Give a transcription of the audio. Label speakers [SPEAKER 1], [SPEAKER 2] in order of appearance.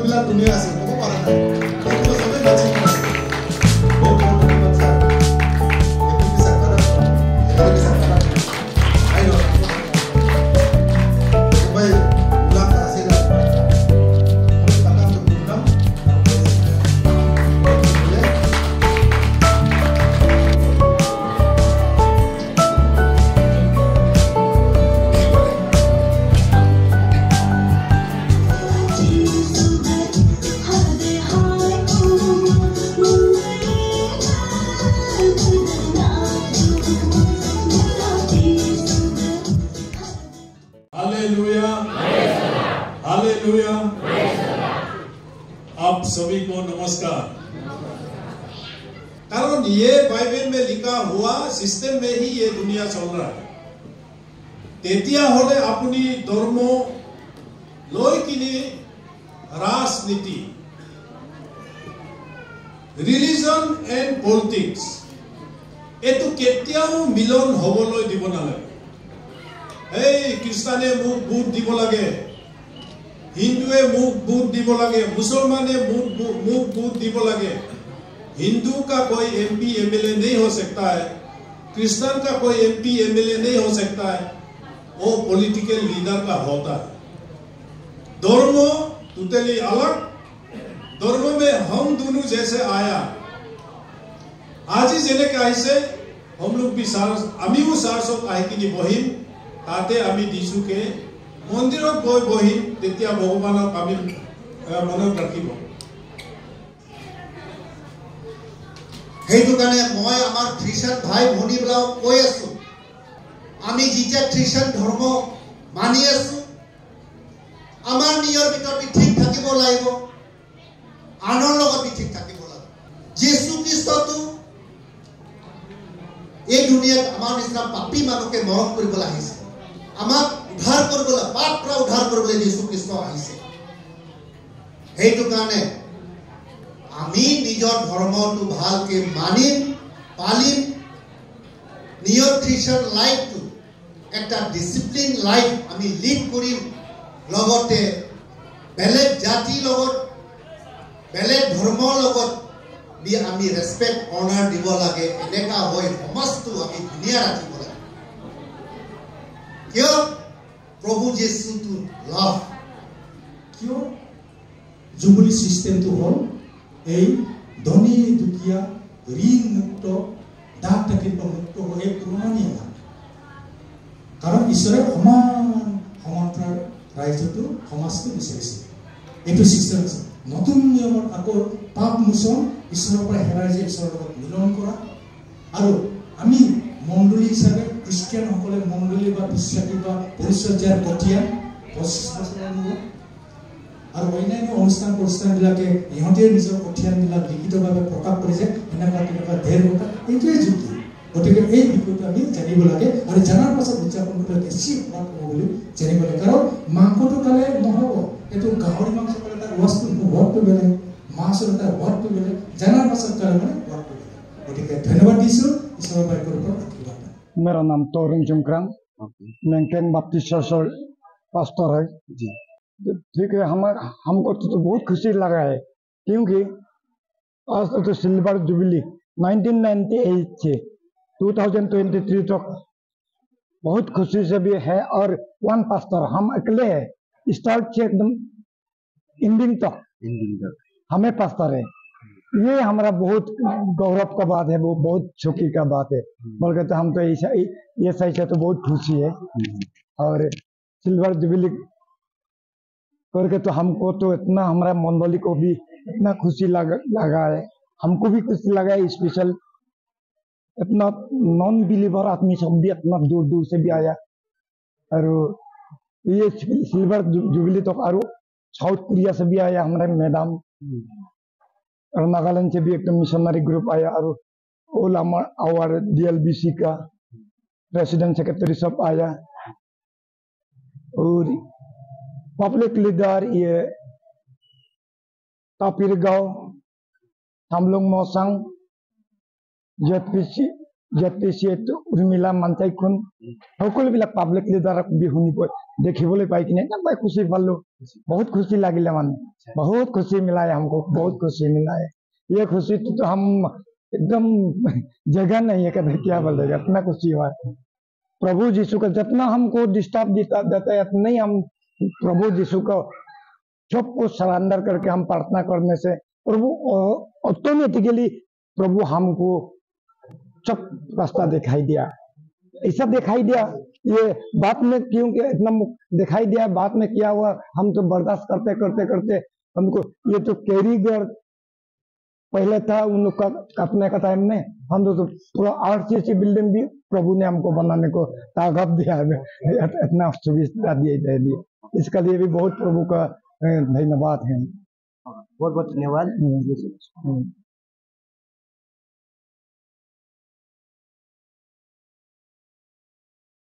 [SPEAKER 1] এইবিলাক দুনিয়া আছে ক'ব পৰা নাই কিন্তু সবে বাজি আছে বহুত বহুত ধন্যবাদ স্যার একটু বিশ্বাস করা এখানে বিশ্বাস করা আইলো ভাই উলাক আছে না বহুত টাকা তো বুঝলাম हालेलुया आप सभी को नमस्कार। कारण ये बाइबल में लिखा हुआ सिस्टम में ही ये दुनिया चल रहा है। तेतिया होले अपनी धर्म लय किने राजनीति रिलीजन एंड पॉलिटिक्स एतु केतियाओ मिलन हबलै দিব নালাগে। এই খ্ৰীষ্টানে মুখ বুট দিব লাগে, हिंदुए मुख बूट দিব लगे, मुसलमाने मुख बूट দিব लगे। हिंदू का कोई एमपी एमएलए नहीं हो सकता है, क्रिश्चियन का कोई एमपी एमएलए नहीं हो सकता है, वो पॉलिटिकल लीडर का होता है। धर्म टोटली अलग, धर्म में हम दोनों जैसे आया आज ही जेने से हम लोग भी आमिও सारसक आहिकिनी बहिम ताते आमी दिसु के मंदिरत गई बहिम तेतिया भगवानक आमी मनत राखिब।
[SPEAKER 2] हेतु कारण मैं आमार ख्रिस्टान भाई भनी बिलाक কৈ আছো आमी जिते ख्रिस्टान धर्म मानि आছো आमार नियर ভিতর ঠিক থাকিব লাগিব, আনৰ লগত ঠিক থাকিব লাগিব। যীশু খ্ৰীষ্টটো এই দুনিয়াত আমাৰ নিচিনা পাপী মানুহকে মৰম কৰিবলৈ আহিছে, আমাক উদ্ধাৰ কৰিবলৈ, পাপ পৰা উদ্ধাৰ কৰিবলৈ যীশু খ্ৰীষ্ট আহিছে। সেইটো কাৰণে আমি নিজৰ ধৰ্মটো ভালকে মানিম, পালিম, নিজৰ খ্ৰীষ্টান লাইফটো একটা ডিসিপ্লিন লাইফ আমি লিড কৰিম। লগতে বেলেগ জাতিৰ লগত, বেলেগ ধৰ্মৰ লগত আমি ৰেসপেক্ট অনাৰ দিব লাগে। এনেকা হৈ সমাজটো আমি ধুনীয়া ৰাখিব লাগে। কিয় प्रभु जीशु टू लव
[SPEAKER 1] क्यों जुबली सिस्टम तो हल ए धनी दुखिया ऋण मुक्त दाग থাকিব মুক্ত হৈ পুৰণি কাৰণ ঈশ্বৰে সমান্তৰ ৰাজ্যটো সমাজটো বিচাৰিছে। এইটো সিস্টেম আছে। নতুন নিয়মত আকৌ পাপ মোচন, ঈশ্বৰৰ পৰা হেৰাই যে ঈশ্বৰৰ লগত মিলন কৰা আৰু আমি মণ্ডলী হিচাপে খ্ৰীষ্টিয়ান সকলে মণ্ডলী বা বিশ্বাসী বা পৰিচৰ্যাৰ কঠীয়া 25 বছৰৰ মূৰত আৰু অন্যান্য অনুষ্ঠান প্ৰতিষ্ঠানবিলাকে ইহঁতে নিজৰ কঠীয়াবিলাক লিখিতভাৱে প্ৰকাশ কৰিছে। এনেকুৱা তেনেকুৱা ধেৰ কথা এইটোৱে যুক্তি। গতিকে এই বিষয়টো আমি জানিব লাগে আৰু জনাৰ পাছত উদযাপন কৰিবলৈ বেছি ভাল হ'ব বুলি জানিব লাগে। কাৰণ মাংসটো খালে নহ'ব, এইটো গাহৰি মাংস খালে তাৰ সোৱাদটো বেলেগ, মাছৰ তাৰ সোৱাদটো বেলেগ, জনাৰ পাছত খালে মানে সোৱাদটো বেলেগ। গতিকে ধন্যবাদ দিছোঁ ঈশ্বৰৰ বাক্যৰ ওপৰত।
[SPEAKER 3] मेरा नाम तोरिन चुमक्रांग, मैंकेन बप्तिस्ट चर्च पास्टर है जी। ठीक है, हमको तो बहुत खुशी लगा है क्योंकि आज तो सिल्वर जुबली 1998 से 2023 तक बहुत खुशी से भी है। और वन पास्टर हम अकेले हैं, स्टार्ट से एकदम एंडिंग तक हमें पास्टर है। ये हमारा बहुत गौरव का बात है, वो बहुत खुशी का बात है। बल्कि तो हम तो ये सही से तो बहुत खुशी है। और सिल्वर जुबली करके तो हमको तो इतना, हमारा मंडली को भी इतना खुशी लगा है, हमको भी खुशी लगा है। स्पेशल इतना नॉन बिलीवर आदमी सब भी इतना दूर दूर से भी आया। और ये सिल्वर जुबली तो और साउथ कोरिया से भी आया हमारे मैडम, और नागालैंड से भी एक मिशनरी ग्रुप आया, और ऑल आवर DLBC का प्रेसिडेंट सेक्रेटरी सब आया। और पब्लिक लीडर ये तापिर गांव, हम लोग मौसंग, JPC जतिसियत उर्मिला मानताइखुन সকলো বিলাক পাব্লিকলি দ্বারা বিহুনি দেখিবলৈ পাই কিনে একদম खुशी पालो बहुत खुशी लगिले माने बहुत खुशी मिला है हमको बहुत खुशी मिला है ये खुशी तो हम एकदम जगह नहीं है कहते क्या बोलेगा इतना खुशी हुआ प्रभु यीशु का जितना हमको डिस्टर्ब देता है उतना ही हम प्रभु यीशु को सबको सरेंडर करके हम प्रार्थना करने से प्रभु ऑटोमेटिकली प्रभु हमको सब रास्ता दिखाई दिया ऐसा दिखाई दिया ये बात में क्योंकि इतना दिखाई दिया बात में क्या हुआ हम तो बर्दाश्त करते करते करते हमको ये तो कैरीगर पहले था उन लोग का अपने का टाइम में हम तो पूरा आरसीसी बिल्डिंग भी प्रभु ने हमको बनाने को ताकत दिया इतना सुविधा दिया इसके लिए भी बहुत प्रभु का धन्यवाद है
[SPEAKER 4] बहुत बहुत धन्यवाद।